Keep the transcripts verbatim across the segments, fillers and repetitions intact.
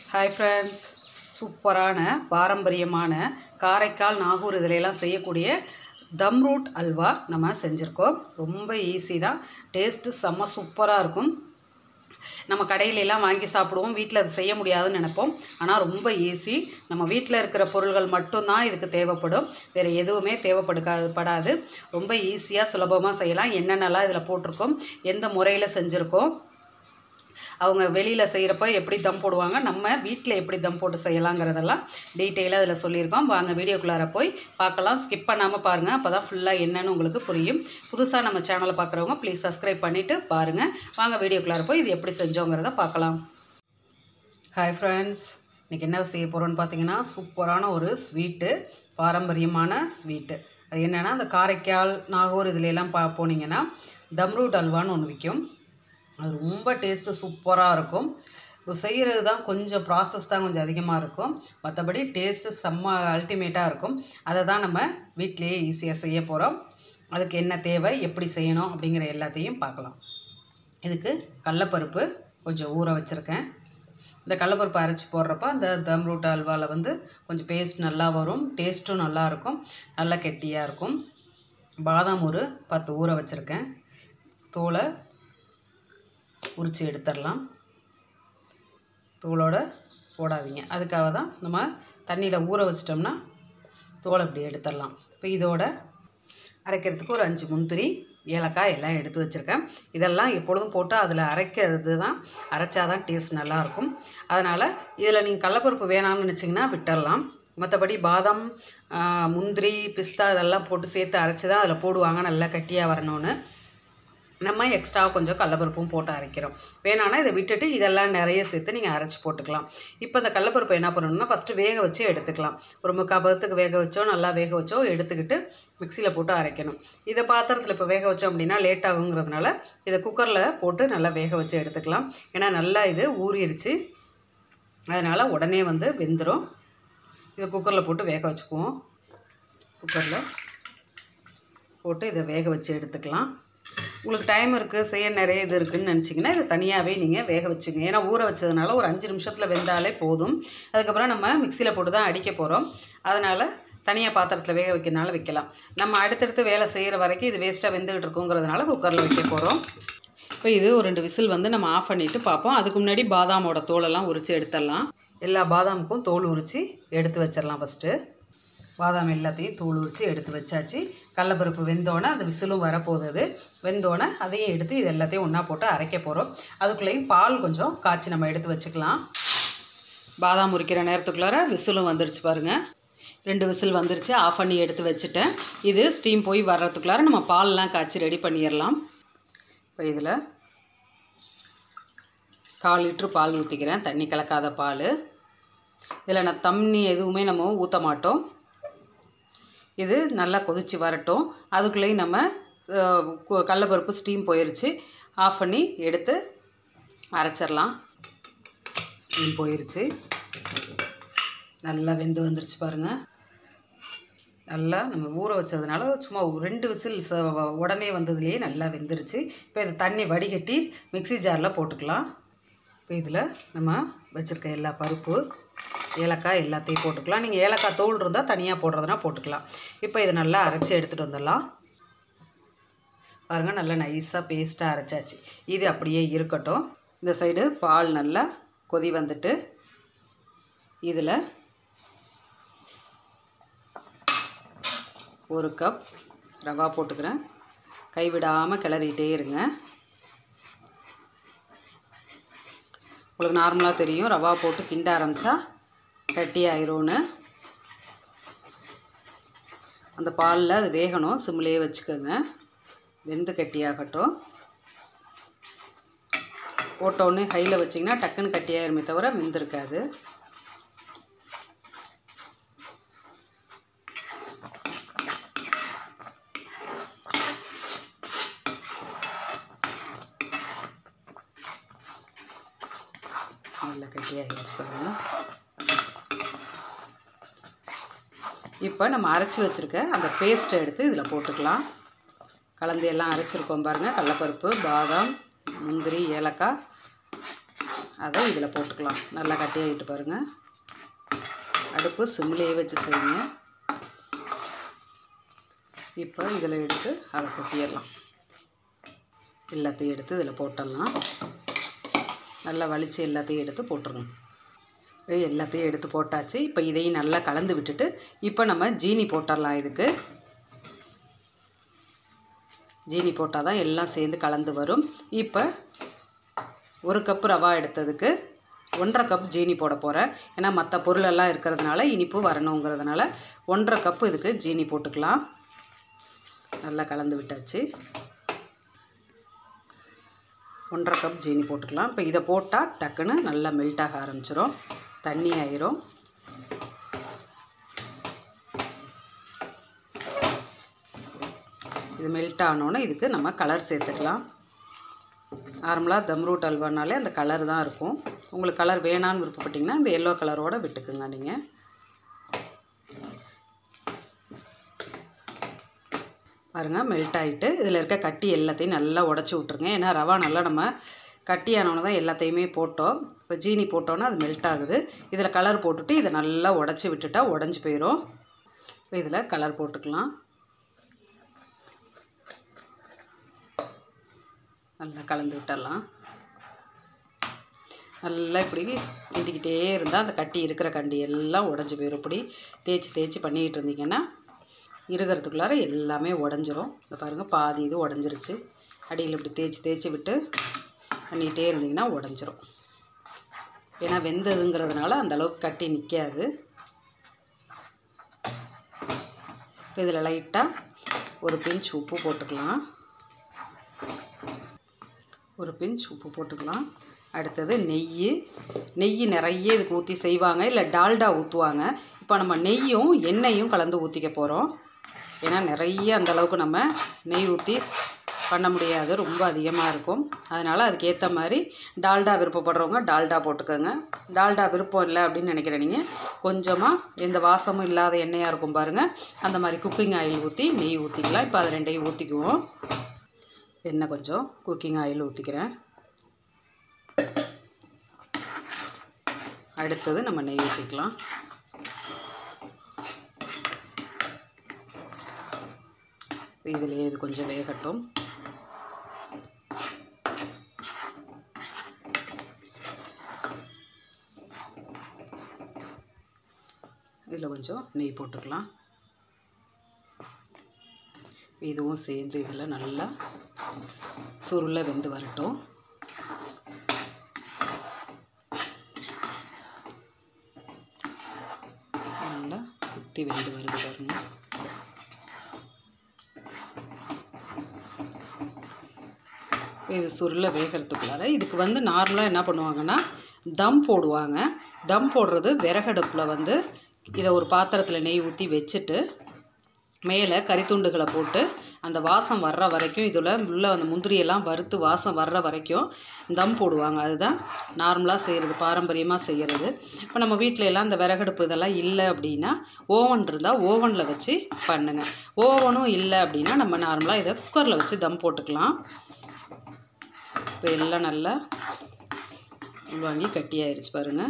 Hi friends, சூப்பரான பாரம்பரியமான காரைக்கால் நாகூர் இதிலெல்லாம் செய்யக்கூடிய தம் ரூட் அல்வா நம்ம செஞ்சுருக்கோம். ரொம்ப ஈஸி தான், டேஸ்ட்டு செம்ம சூப்பராக இருக்கும். நம்ம கடையிலெல்லாம் வாங்கி சாப்பிடுவோம், வீட்டில் அது செய்ய முடியாதுன்னு நினைப்போம். ஆனால் ரொம்ப ஈஸி. நம்ம வீட்டில் இருக்கிற பொருள்கள் மட்டும்தான் இதுக்கு தேவைப்படும், வேறு எதுவுமே தேவைப்படுக்காது படாது. ரொம்ப ஈஸியாக சுலபமாக செய்யலாம். என்னென்னலாம் இதில் போட்டிருக்கோம், எந்த முறையில் செஞ்சுருக்கோம், அவங்க வெளியில் செய்கிறப்ப எப்படி தம் போடுவாங்க, நம்ம வீட்டில் எப்படி தம் போட்டு செய்யலாங்கிறதெல்லாம் டீட்டெயிலாக அதில் சொல்லியிருக்கோம். வாங்க வீடியோக்குள்ளார போய் பார்க்கலாம். ஸ்கிப் பண்ணாமல் பாருங்கள், அப்போ தான் ஃபுல்லாக என்னன்னு உங்களுக்கு புரியும். புதுசாக நம்ம சேனலை பார்க்குறவங்க ப்ளீஸ் சப்ஸ்கிரைப் பண்ணிவிட்டு பாருங்கள். வாங்க வீடியோக்குள்ளார போய் இது எப்படி செஞ்சோங்கிறத பார்க்கலாம். ஹாய் ஃப்ரெண்ட்ஸ், இன்றைக்கி என்ன செய்ய போகிறோன்னு பார்த்தீங்கன்னா, சூப்பரான ஒரு ஸ்வீட்டு, பாரம்பரியமான ஸ்வீட்டு. அது என்னென்னா, அந்த காரைக்கால் நாகூர் இதிலெல்லாம் பா போனீங்கன்னா தம் ரூட் அல்வான்னு ஒன்று விற்கும். அது ரொம்ப டேஸ்ட்டு சூப்பராக இருக்கும். செய்கிறது தான் கொஞ்சம் ப்ராசஸ் தான் கொஞ்சம் அதிகமாக இருக்கும், மற்றபடி டேஸ்ட்டு செம்ம அல்டிமேட்டாக இருக்கும். அதை தான் நம்ம வீட்டிலையே ஈஸியாக செய்ய போகிறோம். அதுக்கு என்ன தேவை, எப்படி செய்யணும் அப்படிங்கிற எல்லாத்தையும் பார்க்கலாம். இதுக்கு கடலப்பருப்பு கொஞ்சம் ஊற வச்சுருக்கேன். இந்த கடலப்பருப்பு அரைச்சி போடுறப்ப அந்த தம் ரூட் அல்வாவில் வந்து கொஞ்சம் பேஸ்ட் நல்லா வரும், டேஸ்ட்டும் நல்லாயிருக்கும், நல்லா கெட்டியாக இருக்கும். பாதாம் ஒரு பத்து ஊற வச்சுருக்கேன். தோலை உரித்து எடுத்துடலாம். தோலோடு போடாதீங்க, அதுக்காக தான் நம்ம தண்ணியில் ஊற வச்சிட்டோம்னா தோலை இப்படி எடுத்துடலாம். இப்போ இதோட அரைக்கிறதுக்கு ஒரு அஞ்சு முந்திரி, ஏலக்காய் எல்லாம் எடுத்து வச்சுருக்கேன். இதெல்லாம் எப்பொழுதும் போட்டு அதில் அரைக்கிறது தான், அரைச்சாதான் டேஸ்ட் நல்லாயிருக்கும். அதனால் இதில் நீங்கள் கடலப்பருப்பு வேணாம்னு நினச்சிங்கன்னா விட்டுடலாம். மற்றபடி பாதாம், முந்திரி, பிஸ்தா இதெல்லாம் போட்டு சேர்த்து அரைச்சி தான் அதில் போடுவாங்க, நல்லா கட்டியாக வரணும்னு. நம்ம எக்ஸ்ட்ரா கொஞ்சம் கடலப்பருப்பும் போட்டு அரைக்கிறோம். வேணான்னா இதை விட்டுட்டு இதெல்லாம் நிறைய சேர்த்து நீங்கள் அரைச்சி போட்டுக்கலாம். இப்போ இந்த கடலப்பருப்பு என்ன பண்ணணும்னா, ஃபஸ்ட்டு வேக வச்சு எடுத்துக்கலாம். ஒரு முக்கால் பதத்துக்கு வேக வச்சோ, நல்லா வேக வச்சோ எடுத்துக்கிட்டு மிக்சியில் போட்டு அரைக்கணும். இதை பாத்திரத்தில் இப்போ வேக வச்சோம் அப்படின்னா லேட் ஆகுங்கிறதுனால இதை குக்கரில் போட்டு நல்லா வேக வச்சு எடுத்துக்கலாம். ஏன்னா நல்லா இது ஊறிடுச்சு, அதனால் உடனே வந்து வெந்துடும். இதை குக்கரில் போட்டு வேக வச்சுக்குவோம். குக்கரில் போட்டு இதை வேக வச்சு எடுத்துக்கலாம். உங்களுக்கு டைம் இருக்குது, செய்ய நிறைய இது இருக்குதுன்னு நினச்சிங்கன்னா இதை தனியாகவே நீங்கள் வேக வச்சுங்க. ஏன்னா ஊற வச்சதுனால ஒரு அஞ்சு நிமிஷத்தில் வெந்தாலே போதும். அதுக்கப்புறம் நம்ம மிக்சியில் போட்டு தான் அடிக்க போகிறோம், அதனால் தனியாக பாத்திரத்தில் வேக வைக்கிறனால வைக்கலாம். நம்ம அடுத்தடுத்து வேலை செய்கிற வரைக்கும் இது வேஸ்ட்டாக வெந்துக்கிட்டு இருக்குங்கிறதுனால குக்கரில் வைக்க போகிறோம். இப்போ இது ஒரு ரெண்டு விசில் வந்து நம்ம ஆஃப் பண்ணிவிட்டு பார்ப்போம். அதுக்கு முன்னாடி பாதாமோட தோலெல்லாம் உரித்து எடுத்துடலாம். எல்லா பாதாமுக்கும் தோல் உரித்து எடுத்து வச்சிடலாம். ஃபஸ்ட்டு பாதாம் எல்லாத்தையும் தோல் உரித்து எடுத்து வச்சாச்சு. கடலப்பருப்பு வெந்தோடனே அந்த விசிலும் வரப்போகுது. வெந்தோடனே அதையும் எடுத்து இது எல்லாத்தையும் ஒன்றா போட்டு அரைக்க போகிறோம். அதுக்குள்ளேயும் பால் கொஞ்சம் காய்ச்சி நம்ம எடுத்து வச்சுக்கலாம். பாதாம் உரிக்கிற நேரத்துக்குள்ளார விசிலும் வந்துருச்சு பாருங்கள். ரெண்டு விசில் வந்துருச்சு, ஆஃப் பண்ணி எடுத்து வச்சுட்டேன். இது ஸ்டீம் போய் வர்றதுக்குள்ளார நம்ம பால்லாம் காய்ச்சி ரெடி பண்ணிடலாம். இப்போ இதில் கால் லிட்ரு பால் ஊற்றிக்கிறேன், தண்ணி கலக்காத பால். இதில் நான் தண்ணி எதுவுமே நம்ம ஊற்ற மாட்டோம். இது நல்லா கொதித்து வரட்டும். அதுக்குள்ளேயும் நம்ம கடலப்பருப்பு ஸ்டீம் போயிடுச்சு, ஆஃப் பண்ணி எடுத்து அரைச்சிடலாம். ஸ்டீம் போயிடுச்சு, நல்லா வெந்து வந்துருச்சு பாருங்கள். நல்லா நம்ம ஊற வச்சதுனால சும்மா ரெண்டு விசில் உடனே வந்ததுலேயே நல்லா வெந்துருச்சு. இப்போ இது தண்ணி வடிகட்டி மிக்சி ஜாரில் போட்டுக்கலாம். இப்போ இதில் நம்ம வச்சுருக்க எல்லா பருப்பு, ஏலக்காய் எல்லாத்தையும் போட்டுக்கலாம். நீங்கள் ஏலக்காய் தோல் இருந்தால் தனியாக போடுறதுனா போட்டுக்கலாம். இப்போ இதை நல்லா அரைச்சி எடுத்துகிட்டு வந்துடலாம். பாருங்கள், நல்லா நைஸாக பேஸ்ட்டாக அரைச்சாச்சு. இது அப்படியே இருக்கட்டும். இந்த சைடு பால் நல்லா கொதி வந்துட்டு இதில் ஒரு கப் ரவா போட்டுக்கிறேன். கைவிடாமல் கிளறிட்டே இருங்க. உங்களுக்கு நார்மலாக தெரியும், ரவா போட்டு கிண்ட ஆரம்பித்தா கட்டி ஆயிரோன்னு. அந்த பாலில் அது வேகணும், சிம்லேயே வச்சுக்கோங்க. வெந்து கட்டியாகட்டும். போட்டோடனே ஹையில் வச்சிங்கன்னா டக்குன்னு கட்டியாயிருமே தவிர வெந்திருக்காது. நல்லா கட்டியாகிடுச்சு பாருங்கள். இப்போ நம்ம அரைச்சி வச்சுருக்க அந்த பேஸ்ட்டை எடுத்து இதில் போட்டுக்கலாம். கலந்து எல்லாம் அரைச்சிருக்கோம் பாருங்கள். கடலப்பருப்பு, பாதாம், முந்திரி, ஏலக்காய் அதை இதில் போட்டுக்கலாம். நல்லா கட்டியாகிட்டு பாருங்கள். அடுப்பு சிம்லேயே வச்சு செய்யுங்க. இப்போ இதில் எடுத்து அதை கொட்டிடலாம். எல்லாத்தையும் எடுத்து இதில் போட்டுடலாம். நல்லா வலித்து எல்லாத்தையும் எடுத்து போட்டுருங்க. எல்லாத்தையும் எடுத்து போட்டாச்சு. இப்போ இதையும் நல்லா கலந்து விட்டுட்டு இப்போ நம்ம ஜீனி போட்டுடலாம். இதுக்கு ஜீனி போட்டால் தான் எல்லாம் சேர்ந்து கலந்து வரும். இப்போ ஒரு கப்பு ரவா எடுத்ததுக்கு ஒன்றரை கப் ஜீனி போட போகிறேன். ஏன்னா மற்ற பொருளெல்லாம் இருக்கிறதுனால இனிப்பு வரணுங்கிறதுனால ஒன்றரை கப்பு இதுக்கு ஜீனி போட்டுக்கலாம். நல்லா கலந்து விட்டாச்சு. ஒன்றரை கப் ஜீனி போட்டுக்கலாம். இப்போ இதை போட்டால் டக்குன்னு நல்லா மெல்ட் ஆக ஆரம்பிச்சிடும். தண்ணி ஆயிரும். இது மெல்ட் ஆனோன்னே இதுக்கு நம்ம கலர் சேர்த்துக்கலாம். நார்மலாக தம்ரூட் அல்வானாலே அந்த கலர் தான் இருக்கும். உங்களுக்கு கலர் வேணான்னு விருப்பப்பட்டிங்கன்னா இந்த எல்லோ கலரோடு விட்டுக்குங்க. நீங்கள் பாருங்கள் மெல்ட் ஆகிட்டு இதில் இருக்க கட்டி எல்லாத்தையும் நல்லா உடச்சி விட்ருங்க. ஏன்னா ரவா நல்லா நம்ம கட்டியானோன்னு தான் எல்லாத்தையுமே போட்டோம். இப்போ ஜீனி போட்டோன்னா அது மெல்ட் ஆகுது. இதில் கலர் போட்டுட்டு இதை நல்லா உடச்சி விட்டுட்டா உடஞ்சி போயிடும். இப்போ இதில் கலர் போட்டுக்கலாம். நல்லா கலந்து விட்டுடலாம். நல்லா இப்படி கிண்டிக்கிட்டே இருந்தால் அந்த கட்டி இருக்கிற கண்டி எல்லாம் உடஞ்சி போயிடும். இப்படி தேய்ச்சி தேய்ச்சி பண்ணிக்கிட்டு இருந்தீங்கன்னா இருக்கிறதுக்குள்ளார எல்லாமே உடஞ்சிரும். இந்த பாருங்கள் பாதி இது உடஞ்சிருச்சு. அடியில் இப்படி தேய்ச்சி தேய்ச்சி விட்டு பண்ணிகிட்டே இருந்தீங்கன்னா உடஞ்சிரும். ஏன்னா வெந்ததுங்கிறதுனால அந்தளவுக்கு கட்டி நிற்காது. இப்போ இதில் லைட்டாக ஒரு பிஞ்ச் உப்பு போட்டுக்கலாம். ஒரு பிஞ்ச் உப்பு போட்டுக்கலாம். அடுத்தது நெய். நெய் நிறைய இதுக்கு ஊற்றி செய்வாங்க, இல்லை டால்டா ஊற்றுவாங்க. இப்போ நம்ம நெய்யும் எண்ணெயும் கலந்து ஊற்றிக்க போகிறோம். ஏன்னா நிறைய அந்தளவுக்கு நம்ம நெய் ஊற்றி பண்ண முடியாது, ரொம்ப அதிகமாக இருக்கும். அதனால் அதுக்கேற்ற மாதிரி டால்டா விருப்பப்படுறவங்க டால்டா போட்டுக்கோங்க. டால்டா விருப்பம் இல்லை அப்படின்னு நினைக்கிறேன் நீங்கள் கொஞ்சமாக எந்த வாசமும் இல்லாத எண்ணெயாக இருக்கும் பாருங்கள், அந்த மாதிரி குக்கிங் ஆயில் ஊற்றி நெய் ஊற்றிக்கலாம். இப்போ அது ரெண்டையும் ஊற்றிக்குவோம். எண்ணெய் கொஞ்சம் குக்கிங் ஆயில் ஊற்றிக்கிறேன். அடுத்தது நம்ம நெய் ஊற்றிக்கலாம். இதிலே இது கொஞ்சம் வேகட்டும். இதில் கொஞ்சம் நெய் போட்டுக்கலாம். இதுவும் சேர்ந்து இதில் நல்லா சுருள வெந்து வரட்டும். நல்லா சுற்றி வெந்து வருது பாருங்கள். இது சுருள வேகிறதுக்குள்ளார இதுக்கு வந்து நார்மலாக என்ன பண்ணுவாங்கன்னா தம் போடுவாங்க. தம் போடுறது விறகடுப்பில் வந்து இதை ஒரு பாத்திரத்தில் நெய் ஊற்றி வச்சுட்டு மேலே கறித்துண்டுகளை போட்டு அந்த வாசம் வர்ற வரைக்கும் இதில் உள்ள அந்த முந்திரியெல்லாம் வறுத்து வாசம் வர்ற வரைக்கும் தம் போடுவாங்க. அதுதான் நார்மலாக செய்கிறது, பாரம்பரியமாக செய்கிறது. இப்போ நம்ம வீட்டில எல்லாம் இந்த விறகடுப்பு இதெல்லாம் இல்லை அப்படின்னா ஓவன் இருந்தால் ஓவனில் வச்சு பண்ணுங்கள். ஓவனும் இல்லை அப்படின்னா நம்ம நார்மலாக இதை குக்கரில் வச்சு தம் போட்டுக்கலாம். இப்போ எல்லாம் நல்லா உள்வாங்கி கட்டியாயிருச்சு பாருங்கள்.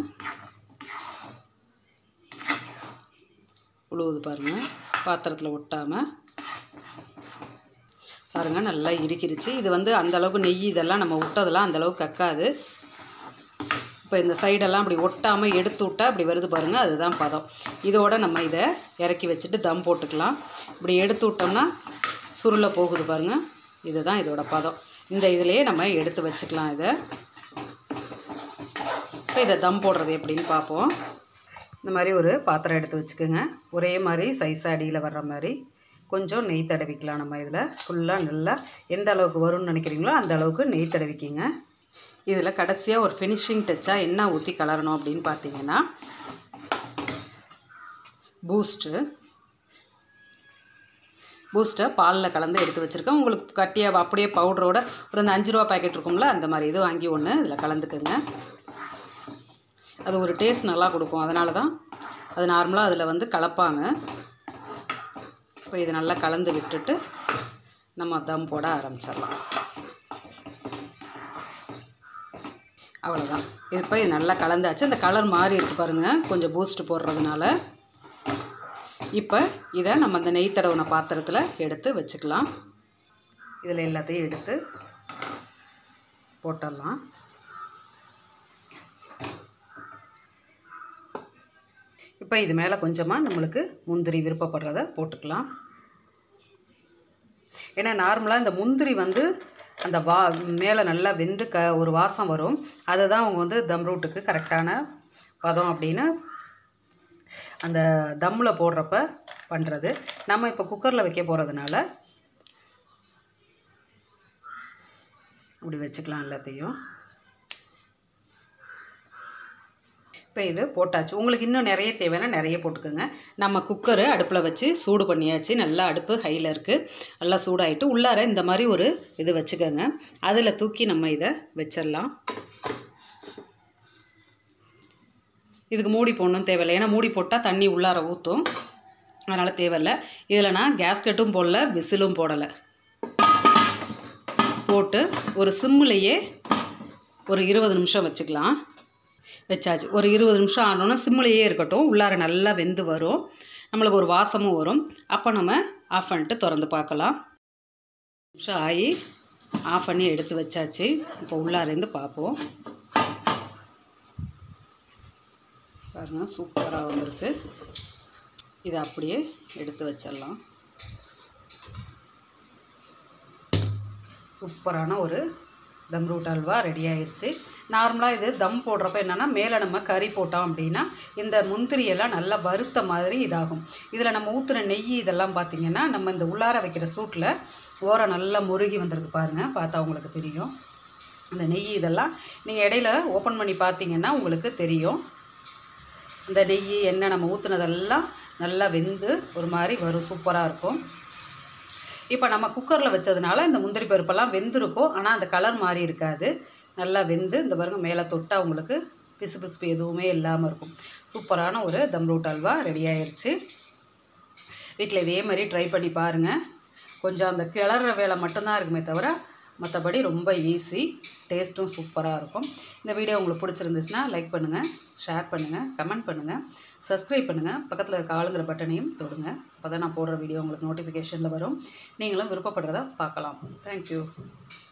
உழுவுது பாருங்கள், பாத்திரத்தில் ஒட்டாமல் பாருங்கள் நல்லா இறுக்கிருச்சு. இது வந்து அந்தளவுக்கு நெய் இதெல்லாம் நம்ம விட்டதெல்லாம் அந்தளவுக்கு கக்காது. இப்போ இந்த சைடெல்லாம் அப்படி ஒட்டாமல் எடுத்து விட்டால் அப்படி வருது பாருங்கள், அதுதான் பதம். இதோடு நம்ம இதை இறக்கி வச்சுட்டு தம் போட்டுக்கலாம். இப்படி எடுத்து விட்டோம்னா சுருளை போகுது பாருங்கள், இதுதான் இதோட பதம். இந்த இதிலையே நம்ம எடுத்து வச்சுக்கலாம். இதை இப்போ இதை தம் போடுறது எப்படின்னு பார்ப்போம். இந்த மாதிரி ஒரு பாத்திரம் எடுத்து வச்சுக்கோங்க. ஒரே மாதிரி சைஸ் அடியில் வர்ற மாதிரி கொஞ்சம் நெய் தடவிக்கலாம். நம்ம இதில் ஃபுல்லாக நல்லா எந்த அளவுக்கு வரும்னு நினைக்கிறீங்களோ அந்த அளவுக்கு நெய் தடவிக்கிங்க. இதில் கடைசியாக ஒரு ஃபினிஷிங் டச்சாக என்ன ஊற்றி கலரணும் அப்படின்னு பார்த்தீங்கன்னா பூஸ்ட்டு பூஸ்ட்டை பாலில் கலந்து எடுத்து வச்சுருக்கேன். உங்களுக்கு கட்டியாக அப்படியே பவுடரோட ஒரு அந்த அஞ்சு ரூபா பேக்கெட் இருக்கும்ல அந்த மாதிரி இது வாங்கி ஒன்று இதில் கலந்துக்குங்க. அது ஒரு டேஸ்ட் நல்லா கொடுக்கும், அதனால தான் அது நார்மலாக அதில் வந்து கலப்பாங்க. இப்போ இதை நல்லா கலந்து விட்டுட்டு நம்ம தம் போட ஆரம்பிச்சிடலாம். அவ்வளோதான். இது இப்போ இது நல்லா கலந்தாச்சு. அந்த கலர் மாறி இருக்குது பாருங்கள், கொஞ்சம் பூஸ்ட் போடுறதுனால. இப்போ இதை நம்ம அந்த நெய் தடவின பாத்திரத்தில் எடுத்து வச்சுக்கலாம். இதில் எல்லாத்தையும் எடுத்து போட்டுடலாம். இப்போ இது மேலே கொஞ்சமாக நம்மளுக்கு முந்திரி விருப்பப்படுறத போட்டுக்கலாம். ஏன்னா நார்மலாக இந்த முந்திரி வந்து அந்த வா மேலே நல்லா வெந்து க ஒரு வாசம் வரும். அதுதான் அவங்க வந்து தம் ரூட்டுக்கு கரெக்டான பதம் அப்படின்னு அந்த தம்மில் போடுறப்ப பண்ணுறது. நம்ம இப்போ குக்கரில் வைக்க போகிறதுனால இப்படி வச்சுக்கலாம் எல்லாத்தையும். இப்போ இது போட்டாச்சு. உங்களுக்கு இன்னும் நிறைய தேவைன்னா நிறைய போட்டுக்கோங்க. நம்ம குக்கரு அடுப்பில் வச்சு சூடு பண்ணியாச்சு. நல்லா அடுப்பு ஹையில் இருக்குது. நல்லா சூடாகிட்டு உள்ளார இந்த மாதிரி ஒரு இது வச்சுக்கோங்க. அதில் தூக்கி நம்ம இதை வச்சிடலாம். இதுக்கு மூடி போடணும் தேவையில்லை. ஏன்னா மூடி போட்டால் தண்ணி உள்ளார ஊற்றும். அதனால் தேவையில்லை. இதில் நான் கேஸ்கட்டும் போடல, விசிலும் போடலை. போட்டு ஒரு சிம்முலையே ஒரு இருபது நிமிஷம் வச்சுக்கலாம். வச்சாச்சு. ஒரு இருபது நிமிஷம் ஆனோன்னா சிம்முலையே இருக்கட்டும். உள்ளார நல்லா வெந்து வரும். நம்மளுக்கு ஒரு வாசமும் வரும். அப்போ நம்ம ஆஃப் பண்ணிட்டு திறந்து பார்க்கலாம். நிமிஷம் ஆகி ஆஃப் பண்ணி எடுத்து வச்சாச்சு. இப்போ உள்ளாரேருந்து பார்ப்போம். பாருங்கள், சூப்பராக வந்திருக்கு. இதை அப்படியே எடுத்து வச்சிடலாம். சூப்பரான ஒரு தம் ரூட் அல்வா ரெடி ஆயிடுச்சு. நார்மலாக இது தம் போடுறப்ப என்னென்னா மேலே நம்ம கறி போட்டோம் அப்படின்னா இந்த முந்திரியெல்லாம் நல்லா வறுத்த மாதிரி இதாகும். இதில் நம்ம ஊற்றுன நெய் இதெல்லாம் பார்த்திங்கன்னா நம்ம இந்த உள்ளார வைக்கிற சூட்டில் ஓரம் நல்லா முருகி வந்திருக்கு பாருங்கள். பார்த்தா உங்களுக்கு தெரியும். இந்த நெய் இதெல்லாம் நீங்கள் இடையில ஓப்பன் பண்ணி பார்த்தீங்கன்னா உங்களுக்கு தெரியும். இந்த நெய் எண்ணெய் நம்ம ஊற்றுனதெல்லாம் நல்லா வெந்து ஒரு மாதிரி வரும். சூப்பராக இருக்கும். இப்போ நம்ம குக்கரில் வச்சதுனால இந்த முந்திரி பருப்பெல்லாம் வெந்திருக்கும். ஆனால் அந்த கலர் மாதிரி இருக்காது. நல்லா வெந்து இந்த பாருங்கள் மேலே தொட்டால் உங்களுக்கு பிசு பிசுப்பு எதுவுமே இல்லாமல் இருக்கும். சூப்பரான ஒரு தம் ரூட் அல்வா ரெடி ஆயிடுச்சு. வீட்டில் இதே மாதிரி ட்ரை பண்ணி பாருங்கள். கொஞ்சம் அந்த கிளற வேலை மட்டும்தான் இருக்குமே தவிர மற்றபடி ரொம்ப ஈஸி. டேஸ்ட்டும் சூப்பராக இருக்கும். இந்த வீடியோ உங்களுக்கு பிடிச்சிருந்துச்சுன்னா லைக் பண்ணுங்கள், ஷேர் பண்ணுங்கள், கமெண்ட் பண்ணுங்கள், சப்ஸ்கிரைப் பண்ணுங்கள். பக்கத்தில் இருக்க ஆளுங்கிற பட்டனையும் தொடுங்க. அப்போ தான் நான் போடுற வீடியோ உங்களுக்கு நோட்டிஃபிகேஷனில் வரும். நீங்களும் விருப்பப்படுறத பார்க்கலாம். தேங்க்யூ.